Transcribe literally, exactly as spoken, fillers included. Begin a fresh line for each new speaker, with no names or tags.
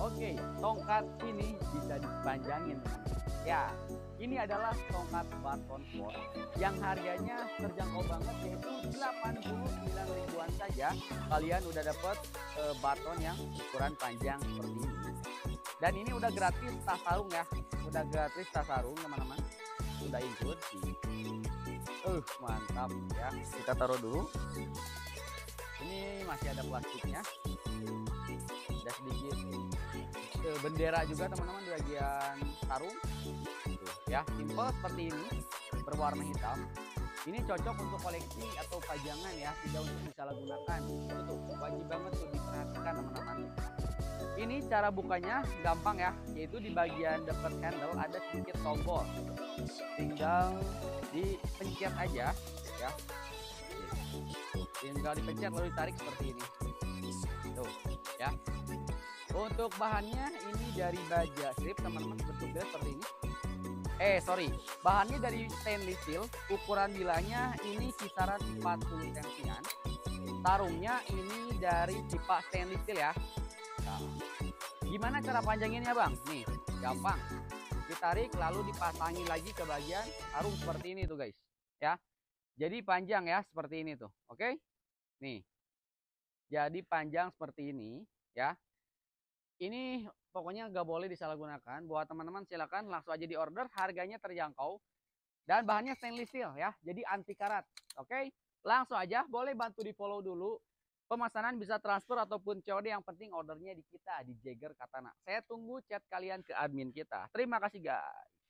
Oke, tongkat ini bisa dipanjangin. Ya, ini adalah tongkat Barton Sport yang harganya terjangkau banget, yaitu delapan puluh sembilan ribuan saja. Kalian udah dapet uh, Barton yang ukuran panjang seperti ini. Dan ini udah gratis tas sarung ya, udah gratis tas sarung teman-teman, udah include. Uh, mantap ya. Kita taruh dulu. Ini masih ada plastiknya. Ada sedikit uh, bendera juga teman-teman di bagian sarung. Tuh, ya, simple seperti ini, berwarna hitam. Ini cocok untuk koleksi atau pajangan ya, tidak untuk disalahgunakan. Itu tuh wajib banget tuh diperhatikan teman-teman. Ini cara bukanya gampang ya, yaitu di bagian dekat handle ada sedikit tombol. Tinggal dipencet aja ya. Tinggal dipencet lalu ditarik seperti ini. Tuh, ya. Untuk bahannya ini dari baja strip teman-teman, bentuknya seperti ini. Eh sorry, bahannya dari stainless steel, ukuran bilanya ini kisaran empat puluh sentimeter. Tarungnya ini dari tipe stainless steel ya. Nah, gimana cara panjanginnya bang? Nih, gampang. Ditarik lalu dipasangin lagi ke bagian sarung seperti ini tuh guys. Ya, jadi panjang ya seperti ini tuh. Oke? Nih, jadi panjang seperti ini ya. Ini pokoknya nggak boleh disalahgunakan. Buat teman-teman silakan langsung aja di order. Harganya terjangkau dan bahannya stainless steel ya. Jadi anti karat. Oke, langsung aja. Boleh bantu di follow dulu. Pemesanan bisa transfer ataupun C O D. Yang penting ordernya di kita di Jagger Katana. Saya tunggu chat kalian ke admin kita. Terima kasih guys.